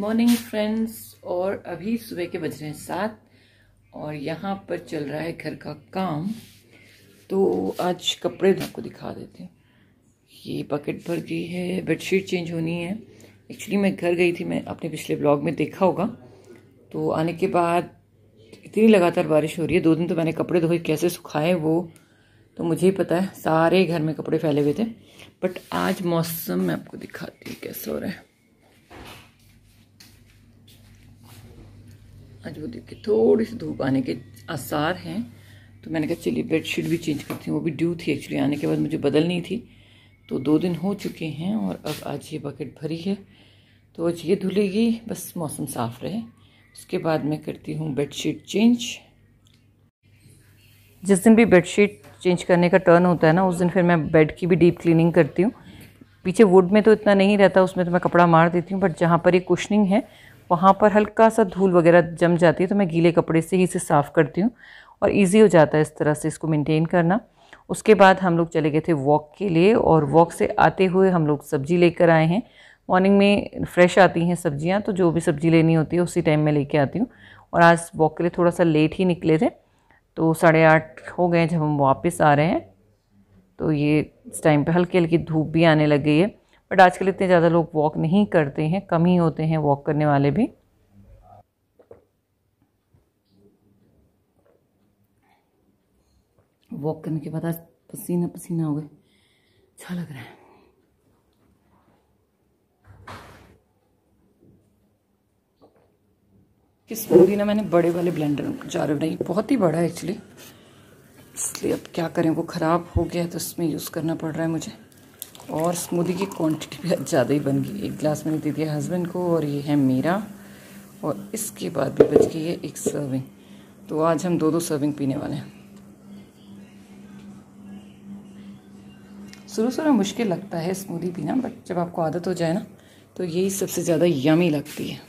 Morning friends. और अभी सुबह के बज रहे हैं 7 और यहाँ पर चल रहा है घर का काम। तो आज कपड़े आपको दिखा देते हैं। ये बकेट भर गई है, बेडशीट चेंज होनी है। एक्चुअली मैं घर गई थी, मैं अपने पिछले ब्लॉग में देखा होगा। तो आने के बाद इतनी लगातार बारिश हो रही है, 2 दिन तो मैंने कपड़े धोए, कैसे सुखाए वो तो मुझे ही पता है। सारे घर में कपड़े फैले हुए थे। बट आज मौसम मैं आपको दिखाती हूँ कैसा हो रहा है। आज वो देखिए थोड़ी सी धूप आने के आसार हैं। तो मैंने कहा चलिए बेडशीट भी चेंज करती हूँ। वो भी ड्यू थी एक्चुअली, आने के बाद मुझे बदलनी थी। तो 2 दिन हो चुके हैं और अब आज ये बकेट भरी है। तो आज ये धुलेगी, बस मौसम साफ रहे। उसके बाद मैं करती हूँ बेडशीट चेंज। जिस दिन भी बेडशीट चेंज करने का टर्न होता है ना, उस दिन फिर मैं बेड की भी डीप क्लीनिंग करती हूँ। पीछे वुड में तो इतना नहीं रहता, उसमें तो मैं कपड़ा मार देती हूँ। बट जहाँ पर ये कुशनिंग है वहाँ पर हल्का सा धूल वगैरह जम जाती है, तो मैं गीले कपड़े से ही इसे साफ़ करती हूँ और इजी हो जाता है इस तरह से इसको मेंटेन करना। उसके बाद हम लोग चले गए थे वॉक के लिए और वॉक से आते हुए हम लोग सब्ज़ी लेकर आए हैं। मॉर्निंग में फ्रेश आती हैं सब्जियाँ, तो जो भी सब्ज़ी लेनी होती है उसी टाइम में लेके आती हूँ। और आज वॉक के लिए थोड़ा सा लेट ही निकले थे, तो 8:30 हो गए जब हम वापस आ रहे हैं। तो ये इस टाइम पे हल्की हल्की धूप भी आने लग गई है। बट आजकल इतने ज़्यादा लोग वॉक नहीं करते हैं, कम ही होते हैं वॉक करने वाले भी। वॉक करने के बाद आज पसीना पसीना हो गए, अच्छा लग रहा है। किस स्मूदी ना मैंने बड़े वाले ब्लेंडर जार में बनाई, बहुत ही बड़ा है एक्चुअली, इसलिए अब क्या करें, वो ख़राब हो गया तो उसमें यूज़ करना पड़ रहा है मुझे। और स्मूदी की क्वांटिटी भी ज़्यादा ही बन गई। 1 गिलास मैंने दे दिया हस्बैंड को और ये है मेरा। और इसके बाद भी बच गई है 1 सर्विंग। तो आज हम 2-2 सर्विंग पीने वाले हैं। शुरू में मुश्किल लगता है स्मूदी पीना, बट जब आपको आदत हो जाए ना तो यही सबसे ज़्यादा यमी लगती है।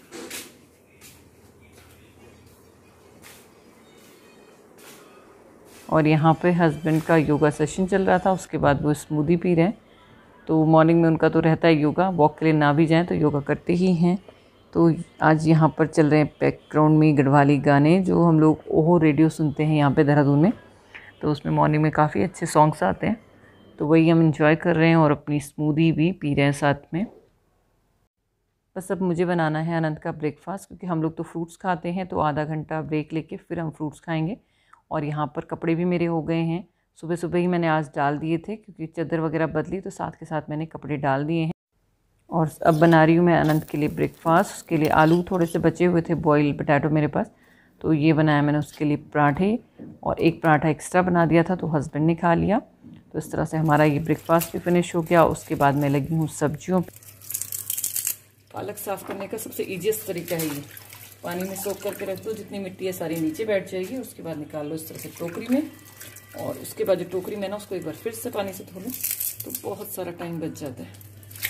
और यहाँ पे हस्बैंड का योगा सेशन चल रहा था, उसके बाद वो स्मूदी पी रहे हैं। तो मॉर्निंग में उनका तो रहता है योगा, वॉक के लिए ना भी जाएं तो योगा करते ही हैं। तो आज यहाँ पर चल रहे हैं बैकग्राउंड में गढ़वाली गाने, जो हम लोग ओहो रेडियो सुनते हैं यहाँ पे देहरादून में। तो उसमें मॉर्निंग में काफ़ी अच्छे सॉन्ग्स आते हैं, तो वही हम इंजॉय कर रहे हैं और अपनी स्मूदी भी पी रहे हैं साथ में। बस अब मुझे बनाना है अनंत का ब्रेकफास्ट, क्योंकि हम लोग तो फ्रूट्स खाते हैं, तो आधा घंटा ब्रेक लेके फिर हम फ्रूट्स खाएँगे। और यहाँ पर कपड़े भी मेरे हो गए हैं, सुबह सुबह ही मैंने आज डाल दिए थे, क्योंकि चादर वगैरह बदली तो साथ के साथ मैंने कपड़े डाल दिए हैं। और अब बना रही हूँ मैं अनंत के लिए ब्रेकफास्ट। उसके लिए आलू थोड़े से बचे हुए थे, बॉयल पोटैटो मेरे पास, तो ये बनाया मैंने उसके लिए पराठे। और 1 पराठा एक्स्ट्रा बना दिया था तो हस्बैंड ने खा लिया। तो इस तरह से हमारा ये ब्रेकफास्ट भी फिनिश हो गया। उसके बाद मैं लगी हूँ सब्जियों। पालक साफ़ करने का सबसे ईजीएस्ट तरीका है ये। पानी में सोख करके रख दो, जितनी मिट्टी है सारी नीचे बैठ जाएगी। उसके बाद निकाल लो इस तरह से टोकरी में, और उसके बाद जो टोकरी में ना उसको एक बार फिर से पानी से धो लो, तो बहुत सारा टाइम बच जाता है।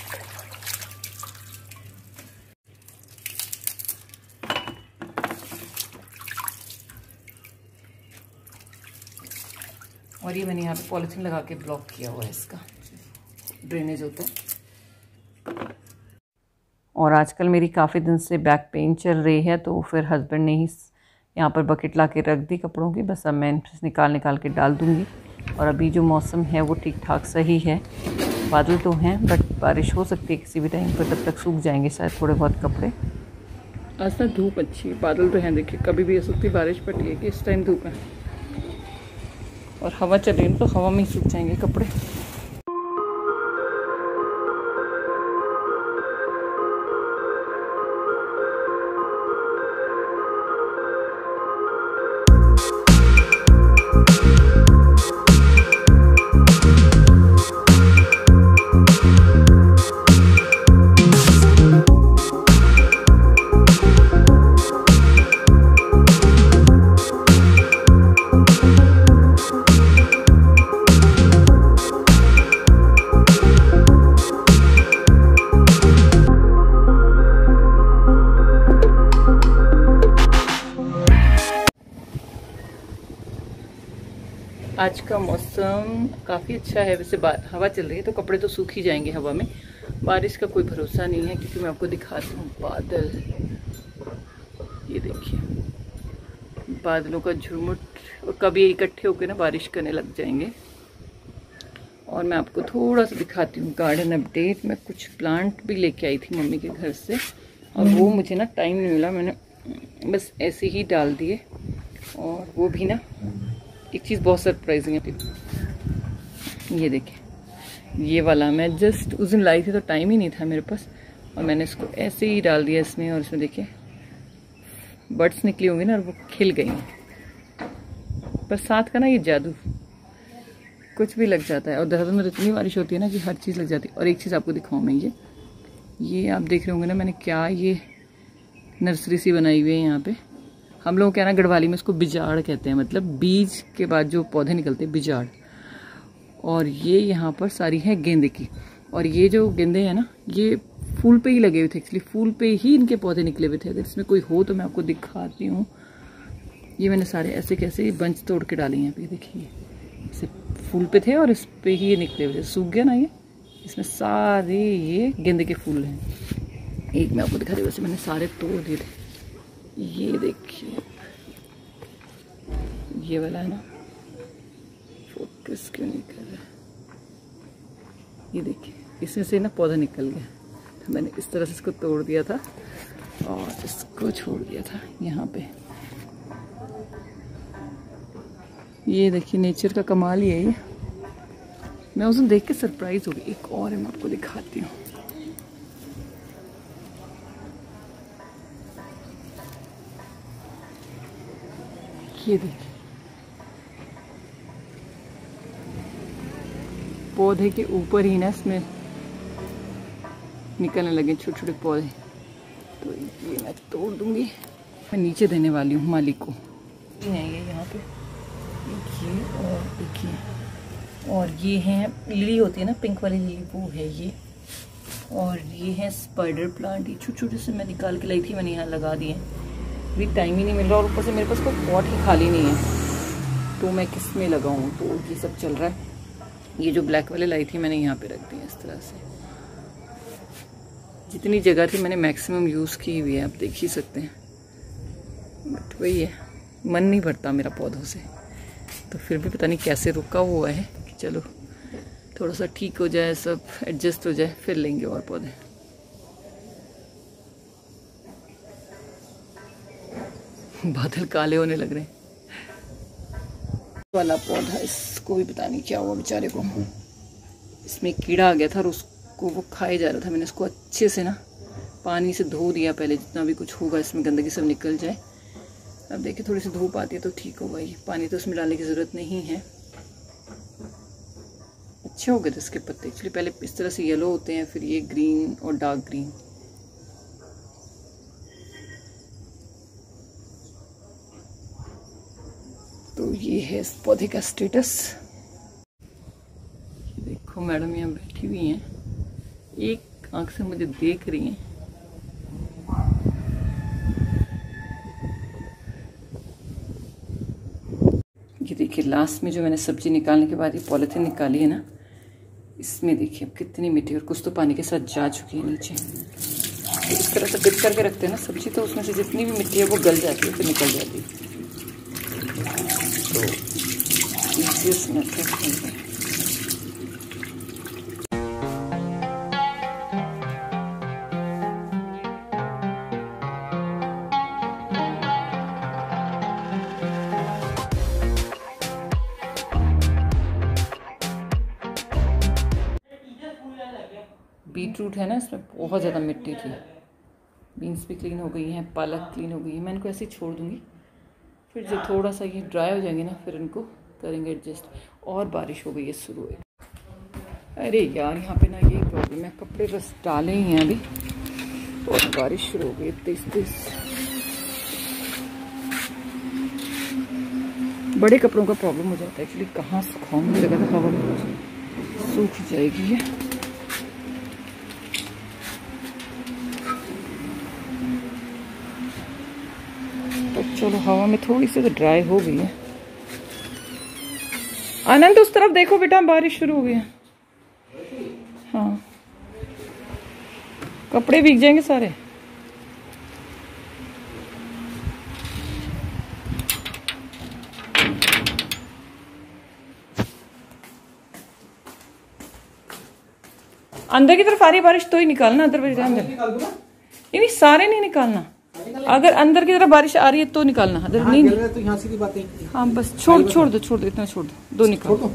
और ये मैंने यहाँ पे पॉलिथीन लगा के ब्लॉक किया हुआ है, इसका ड्रेनेज होता है। और आजकल मेरी काफ़ी दिन से बैक पेन चल रही है, तो फिर हस्बैंड ने ही यहाँ पर बकेट ला के रख दी कपड़ों की। बस अब मैं निकाल के डाल दूँगी। और अभी जो मौसम है वो ठीक ठाक सही है, बादल तो हैं बट बारिश हो सकती है किसी भी टाइम पर, तब तक सूख जाएंगे शायद थोड़े बहुत कपड़े। आज तक धूप अच्छी है, बादल तो हैं, देखिए कभी भी हो सकती है बारिश, बट ये कि इस टाइम धूप है और हवा चल रही है, तो हवा में ही सूख जाएंगे कपड़े। आज का मौसम काफ़ी अच्छा है। वैसे हवा चल रही है तो कपड़े तो सूख ही जाएंगे हवा में, बारिश का कोई भरोसा नहीं है, क्योंकि मैं आपको दिखाती हूँ बादल। ये देखिए बादलों का झुरमुट, और कभी इकट्ठे होकर ना बारिश करने लग जाएंगे। और मैं आपको थोड़ा सा दिखाती हूँ गार्डन अपडेट। मैं कुछ प्लांट भी लेके आई थी मम्मी के घर से, और वो मुझे ना टाइम नहीं मिला, मैंने बस ऐसे ही डाल दिए। और वो भी ना एक चीज़ बहुत सरप्राइजिंग है, ये देखिए ये वाला मैं जस्ट उस दिन लाई थी तो टाइम ही नहीं था मेरे पास, और मैंने इसको ऐसे ही डाल दिया इसमें। और इसमें देखिए बर्ड्स निकली होंगी ना, और वो खिल गई हैं। बरसात का ना ये जादू, कुछ भी लग जाता है। और देहरादून में इतनी बारिश होती है ना कि हर चीज़ लग जाती है। और एक चीज़ आपको दिखाऊँ मैं, ये आप देख रहे होंगे ना, मैंने क्या ये नर्सरी सी बनाई हुई है यहाँ पे। हम लोग क्या ना गढ़वाली में इसको बिजाड़ कहते हैं, मतलब बीज के बाद जो पौधे निकलते हैं बिजाड़। और ये यहाँ पर सारी है गेंदे की, और ये जो गेंदे हैं ना ये फूल पे ही लगे हुए थे, एक्चुअली फूल पे ही इनके पौधे निकले हुए थे। अगर इसमें कोई हो तो मैं आपको दिखाती हूँ। ये मैंने सारे ऐसे कैसे बंच तोड़ के डाले हैं, देखिए इसे फूल पे थे और इस पे ही ये निकले हुए थे। सूख गया ना ये, इसमें सारे ये गेंदे के फूल हैं। एक मैं आपको दिखा दी, वैसे मैंने सारे तोड़ दिए थे। ये देखिए ये वाला है ना, फोकस क्यों नहीं कर रहा। ये देखिए इसमें से ना पौधा निकल गया, तो मैंने इस तरह से इसको तोड़ दिया था और इसको छोड़ दिया था यहाँ पे। ये देखिए नेचर का कमाल ही है ये। मैं उस दिन देख के सरप्राइज हो गई। एक और है, मैं आपको दिखाती हूँ। ये देखिए पौधे के ऊपर ही ना इसमें निकलने लगे छोटे छोटे पौधे, तो ये मैं तोड़ दूंगी। मैं नीचे देने वाली हूँ मालिक को। है ये यहाँ पे देखिए, और देखिए, और ये है लिली होती है ना पिंक वाली लिली, वो है ये। और ये है स्पाइडर प्लांट, ये छोटे छोटे से मैं निकाल के लाई थी, मैंने यहाँ लगा दिए। अभी टाइम ही नहीं मिल रहा, और ऊपर से मेरे पास कोई पॉट ही खाली नहीं है, तो मैं किस में लगाऊँ। तो ये सब चल रहा है। ये जो ब्लैक वाले लाई थी मैंने यहाँ पे रख दिया इस तरह से। जितनी जगह थी मैंने मैक्सिमम यूज़ की हुई है, आप देख ही सकते हैं। बट वही है, मन नहीं भरता मेरा पौधों से, तो फिर भी पता नहीं कैसे रुका हुआ है कि चलो थोड़ा सा ठीक हो जाए, सब एडजस्ट हो जाए, फिर लेंगे और पौधे। बादल काले होने लग रहे हैं। वाला पौधा, इसको भी पता नहीं क्या हुआ बेचारे को, इसमें कीड़ा आ गया था और उसको वो खाए जा रहा था। मैंने इसको अच्छे से ना पानी से धो दिया पहले, जितना भी कुछ होगा इसमें गंदगी सब निकल जाए। अब देखिए थोड़ी सी धूप आती है तो ठीक होगा। ये पानी तो उसमें डालने की ज़रूरत नहीं है। अच्छे हो गए थे इसके पत्ते, एक्चुअली पहले इस तरह से येलो होते हैं, फिर ये ग्रीन और डार्क ग्रीन। तो ये है इस पौधे का स्टेटस। देखो मैडम यहाँ बैठी हुई हैं, एक आंख से मुझे देख रही हैं। ये देखिए लास्ट में जो मैंने सब्जी निकालने के बाद ये पॉलिथीन निकाली है ना, इसमें देखिए अब कितनी मिट्टी, और कुछ तो पानी के साथ जा चुकी है नीचे। तो इस तरह से पिट करके रखते हैं ना सब्जी, तो उसमें से जितनी भी मिट्टी है वो गल जाती है, फिर निकल जाती है। तो ईजीएस्ट मेथड है। बीटरूट है ना, इसमें बहुत ज़्यादा मिट्टी थी। बीन्स भी क्लीन हो गई हैं, पालक क्लीन हो गई है। मैं इनको ऐसे ही छोड़ दूँगी, फिर जब थोड़ा सा ये ड्राई हो जाएंगे ना फिर इनको करेंगे एडजस्ट। और बारिश हो गई है शुरू है। अरे यार यहाँ पे ना ये प्रॉब्लम है, कपड़े बस डाले ही हैं अभी और बारिश शुरू हो गई तेज तेज। बड़े कपड़ों का प्रॉब्लम हो जाता है एक्चुअली, कहाँ सुखाऊँ, मुझे लगा था हवा में सूख जाएगी ये। चलो हवा में थोड़ी सी तो ड्राई हो गई है। आनंद उस तरफ देखो बेटा, बारिश शुरू हो गई है। हाँ कपड़े भीग जाएंगे सारे। अंदर की तरफ आ रही बारिश तो ही निकालना, अदरवाइज नहीं सारे नहीं निकालना। अगर अंदर की तरफ बारिश आ रही है तो निकालना, अदर नहीं तो यहाँ सीधी बातें। हाँ बस छोड़ दो इतना छोड़ दो निकाल दो।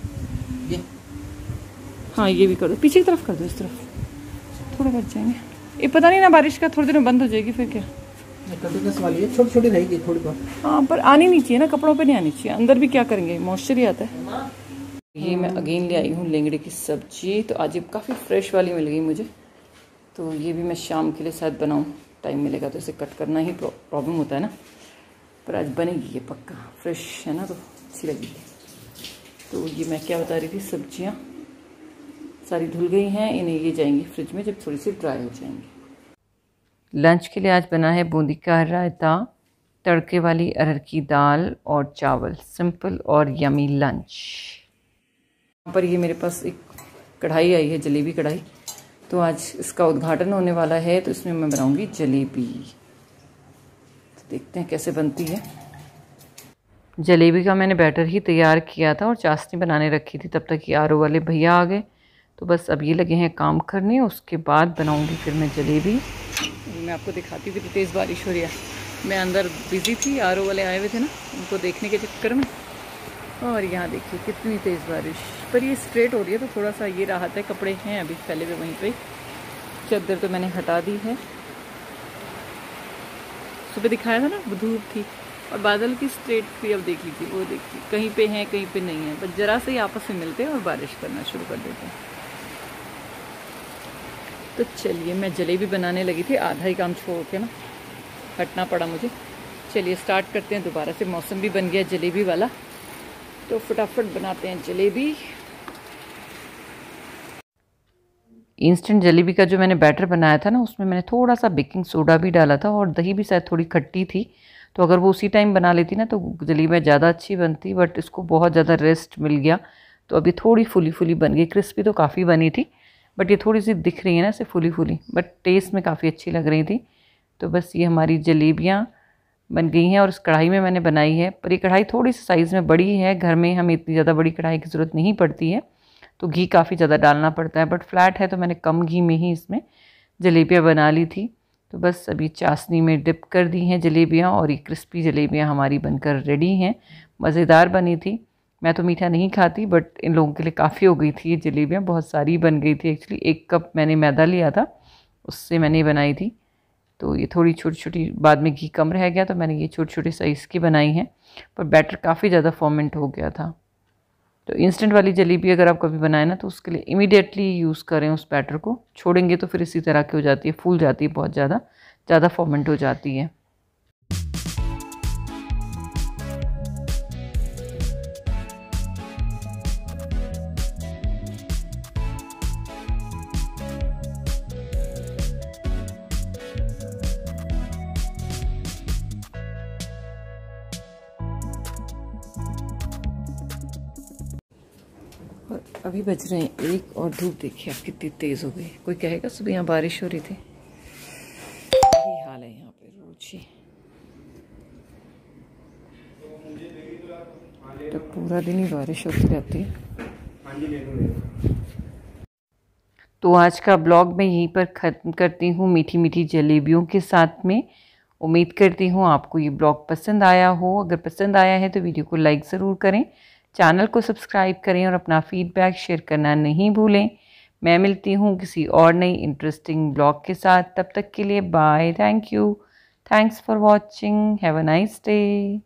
हाँ ये भी कर दो, पीछे की तरफ कर दो, इस तरफ थोड़ा बच जाएंगे। ये पता नहीं ना बारिश का थोड़ी देर में बंद हो जाएगी फिर क्या। छोटी छोटी रहेगी थोड़ी बहुत। हाँ पर आनी नहीं चाहिए ना, कपड़ों पे नहीं आनी चाहिए। अंदर भी क्या करेंगे, मॉइस्चर ही आता है। ये मैं अगेन ले आई हूँ लेंगड़े की सब्जी। तो आज ये काफ़ी फ्रेश वाली मिल गई मुझे, तो ये भी मैं शाम के लिए शायद बनाऊँ। टाइम मिलेगा तो इसे कट करना ही प्रॉब्लम होता है ना, पर आज बनेगी ये पक्का। फ्रेश है ना तो अच्छी लगेगी। तो ये मैं क्या बता रही थी, सब्जियाँ सारी धुल गई हैं, इन्हें ये जाएंगी फ्रिज में जब थोड़ी सी ड्राई हो जाएंगी। लंच के लिए आज बना है बूंदी का रायता, तड़के वाली अरहर की दाल और चावल। सिंपल और यमी लंच। यहाँ पर ये मेरे पास एक कढ़ाई आई है, जलेबी कढ़ाई। तो आज इसका उद्घाटन होने वाला है, तो इसमें मैं बनाऊंगी जलेबी। तो देखते हैं कैसे बनती है। जलेबी का मैंने बैटर ही तैयार किया था और चाशनी बनाने रखी थी, तब तक ये आरओ वाले भैया आ गए। तो बस अब ये लगे हैं काम करने, उसके बाद बनाऊंगी फिर मैं जलेबी। मैं आपको दिखाती हूँ कि तेज़ बारिश हो रही है। मैं अंदर बिज़ी थी, आरओ वाले आए हुए थे ना, उनको देखने के चक्कर में। और यहाँ देखिए कितनी तेज़ बारिश, पर ये स्ट्रेट हो रही है तो थोड़ा सा ये राहत है। कपड़े हैं अभी फैले हुए वहीं पे, चादर तो मैंने हटा दी है। सुबह दिखाया था ना धूप थी और बादल की स्ट्रेट थी, अब देख लीजिए वो देखिए कहीं पे हैं कहीं पे नहीं है, बस जरा से ही आपस में मिलते हैं और बारिश करना शुरू कर देते हैं। तो चलिए मैं जलेबी बनाने लगी थी, आधा ही काम छोड़ के ना हटना पड़ा मुझे। चलिए स्टार्ट करते हैं दोबारा से। मौसम भी बन गया जलेबी वाला, तो फटाफट बनाते हैं जलेबी। इंस्टेंट जलेबी का जो मैंने बैटर बनाया था ना, उसमें मैंने थोड़ा सा बेकिंग सोडा भी डाला था और दही भी शायद थोड़ी खट्टी थी। तो अगर वो उसी टाइम बना लेती ना तो जलेबी ज़्यादा अच्छी बनती, बट इसको बहुत ज़्यादा रेस्ट मिल गया तो अभी थोड़ी फुली फुली बन गई। क्रिस्पी तो काफ़ी बनी थी, बट ये थोड़ी सी दिख रही है ना ऐसे फुली फुली, बट टेस्ट में काफ़ी अच्छी लग रही थी। तो बस ये हमारी जलेबियाँ बन गई हैं और इस कढ़ाई में मैंने बनाई है। पर ये कढ़ाई थोड़ी सी साइज़ में बड़ी है, घर में हमें इतनी ज़्यादा बड़ी कढ़ाई की ज़रूरत नहीं पड़ती है, तो घी काफ़ी ज़्यादा डालना पड़ता है। बट फ्लैट है तो मैंने कम घी में ही इसमें जलेबियाँ बना ली थी। तो बस अभी चाशनी में डिप कर दी हैं जलेबियाँ और ये क्रिस्पी जलेबियाँ हमारी बनकर रेडी हैं। मज़ेदार बनी थी। मैं तो मीठा नहीं खाती, बट इन लोगों के लिए काफ़ी हो गई थी ये जलेबियाँ, बहुत सारी बन गई थी। एक्चुअली 1 कप मैंने मैदा लिया था, उससे मैंने बनाई थी। तो ये थोड़ी छोटी छोटी, बाद में घी कम रह गया तो मैंने ये छोटी छोटी साइज़ की बनाई हैं, पर बैटर काफ़ी ज़्यादा फॉर्मेंट हो गया था। तो इंस्टेंट वाली जलेबी अगर आप कभी बनाएं ना तो उसके लिए इमीडिएटली यूज़ करें उस बैटर को, छोड़ेंगे तो फिर इसी तरह की हो जाती है, फूल जाती है, बहुत ज़्यादा फॉर्मेंट हो जाती है। और अभी बज रहे हैं 1 और धूप देखिए आप कितनी तेज़ हो गई। कोई कहेगा सुबह यहाँ बारिश हो रही थी, यही हाल है यहाँ पे रोज ही। तो पूरा दिन ही बारिश होती रहती है। तो आज का ब्लॉग मैं यहीं पर ख़त्म करती हूँ, मीठी मीठी जलेबियों के साथ में। उम्मीद करती हूँ आपको ये ब्लॉग पसंद आया हो। अगर पसंद आया है तो वीडियो को लाइक ज़रूर करें, चैनल को सब्सक्राइब करें और अपना फीडबैक शेयर करना नहीं भूलें। मैं मिलती हूँ किसी और नई इंटरेस्टिंग ब्लॉग के साथ। तब तक के लिए bye, thank you, thanks for watching, have a nice day.